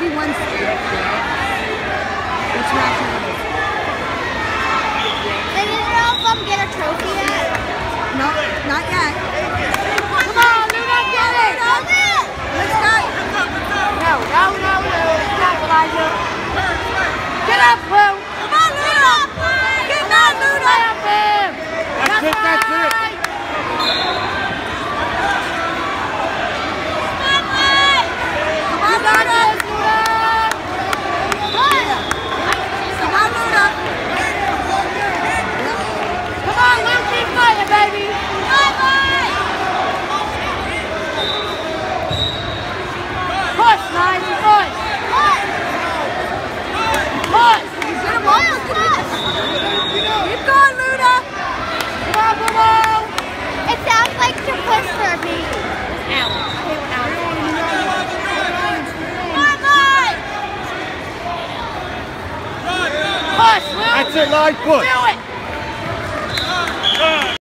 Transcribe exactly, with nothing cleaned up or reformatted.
He won. Which match is it? They didn't know if I'm get a trophy yet. No, not yet. Come on, Luna, get it! Let's go. No, no, no, no. Stop, Elijah. Get up, Lou. Come on, Luna. Get down, Luna. Up him. That's it, that's it. Come on, Luna. Come on, Luna. Come on, Lou, keep fighting, baby. Push, Nine, push. Push. Keep going, Luna. Come on, come on. It sounds like to push for me. Ow. Push, Lou. That's it, live push. Do it.